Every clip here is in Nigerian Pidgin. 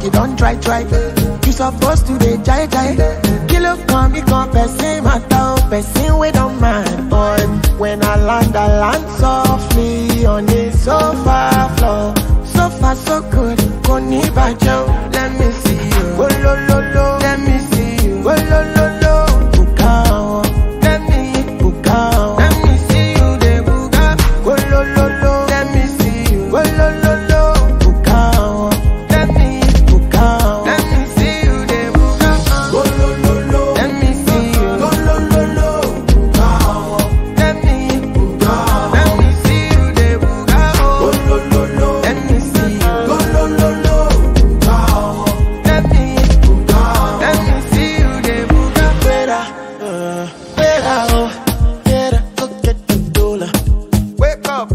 you don't try. You supposed to be jai. Kilo come, you come, person matter, person we don't mind, boy. When I land softly on the sofa floor. So far so good, koni baje. Let me see you, go lo lo lo. Let me see you, go lo lo lo. Buga, let me buga. Let me see you, de buga, go lo lo lo. Let me see you, go lo lo lo. Buga, let me buga. Let me see you, de buga, go lo lo lo. Let me see you, go lo lo lo. Buga, let me buga. Let me see you, de buga, go lo lo lo. Let me see you, go lo lo lo. Buga, let me buga. Let me see you, de buga. Gbe'ra, oh, Gbe'ra, go get the dollar. Wake up.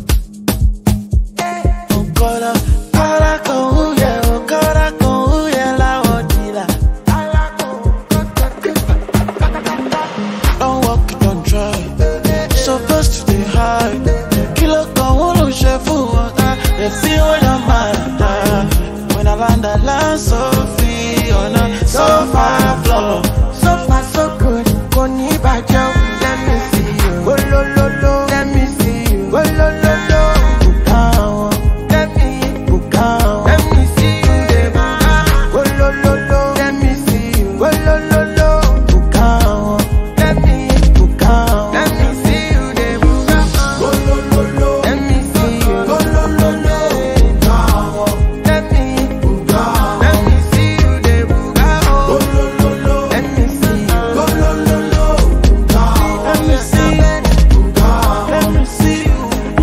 Don't walk, don't try. Supposed to stay high. Kilo come, won't chef water. They feel when I'm mad. When I land so free on a sofa floor. So far so good, koni baje. Let me see you, go lo lo lo. Let me see you, go lo lo lo. Buga, let me buga. Let me see you, de buga, go lo lo lo. Let me see you, go lo lo lo. Buga, let me buga. Let me see you, de buga, go lo lo lo. Let me see you, go lo lo lo. Buga, let me buga. Let me see you, de buga, go lo lo lo. Let me see you, go lo lo lo. Buga, let me see you, buga. Let me see you,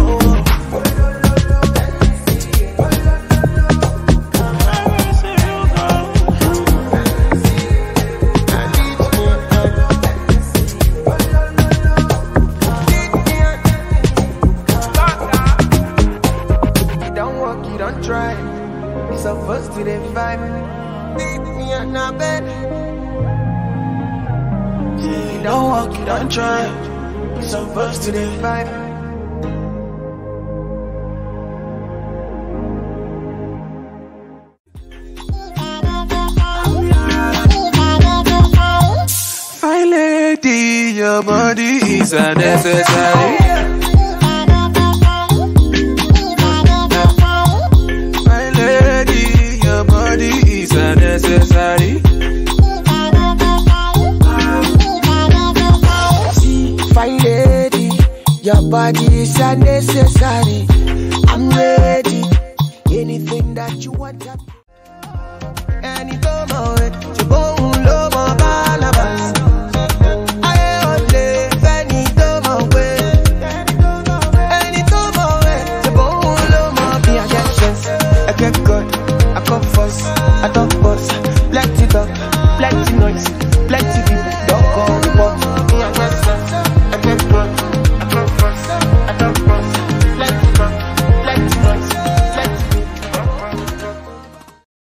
you don't walk, you don't try. You supposed to the vibe. Leave me on the bed. You don't walk, you don't try. You supposed to the vibe. Fine lady, your body is unnecessary. Fine lady, your body is unnecessary. Fine lady, your body is unnecessary.